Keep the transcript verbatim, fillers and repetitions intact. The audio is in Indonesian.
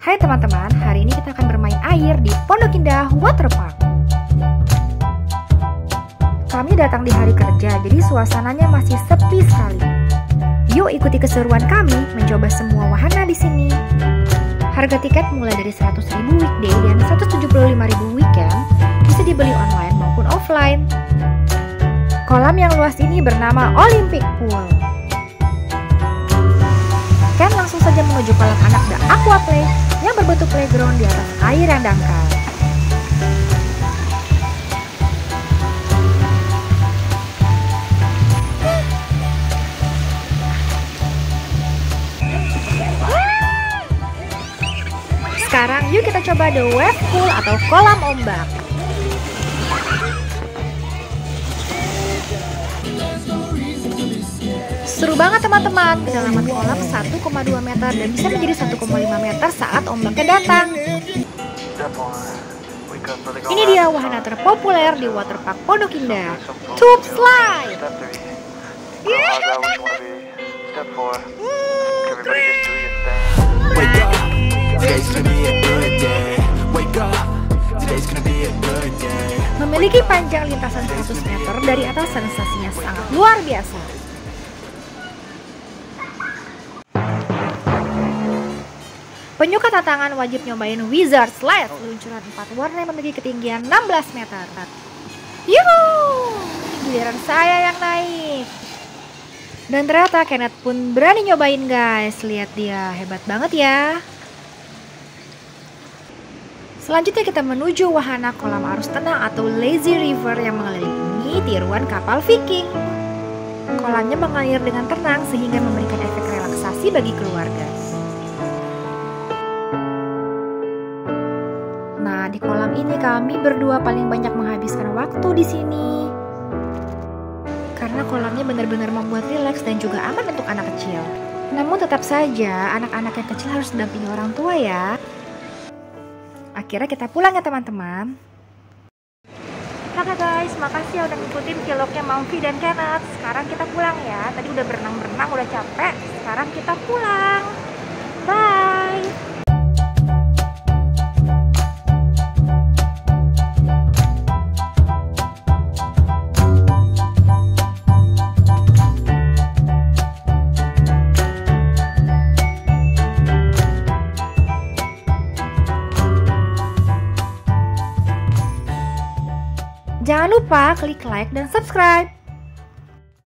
Hai teman-teman, hari ini kita akan bermain air di Pondok Indah Waterpark. Kami datang di hari kerja, jadi suasananya masih sepi sekali. Yuk ikuti keseruan kami mencoba semua wahana di sini. Harga tiket mulai dari seratus ribu weekday dan seratus tujuh puluh lima ribu weekend, bisa dibeli online maupun offline. Kolam yang luas ini bernama Olympic Pool. Ken langsung saja menuju kolam anak The Aqua Play yang berbentuk playground di atas air yang dangkal. Sekarang yuk kita coba The Wave Pool atau kolam ombak. Seru banget teman-teman, kedalaman kolam satu koma dua meter dan bisa menjadi satu koma lima meter saat ombaknya datang. Ini dia wahana terpopuler di Waterpark Pondok Indah, Tube Slide. Yeah. Memiliki panjang lintasan seratus meter dari atas, sensasinya sangat luar biasa. Penyuka tantangan wajib nyobain Wizard Slide, luncuran empat warna yang memiliki ketinggian enam belas meter. Yuhuu, giliran saya yang naik. Dan ternyata Kenneth pun berani nyobain guys, lihat dia, hebat banget ya. Selanjutnya kita menuju wahana kolam arus tenang atau lazy river yang mengelilingi tiruan kapal Viking. Kolamnya mengalir dengan tenang sehingga memberikan efek relaksasi bagi keluarga. Nah, di kolam ini kami berdua paling banyak menghabiskan waktu di sini. Karena kolamnya benar-benar membuat rileks dan juga aman untuk anak kecil. Namun tetap saja anak-anak yang kecil harus mendampingi orang tua ya. Akhirnya kita pulang ya teman-teman. Oke guys, makasih ya udah ngikutin vlognya Mamfi dan Kenneth. Sekarang kita pulang ya. Tadi udah berenang-berenang, udah capek. Sekarang kita pulang. Bye. Jangan lupa klik like dan subscribe.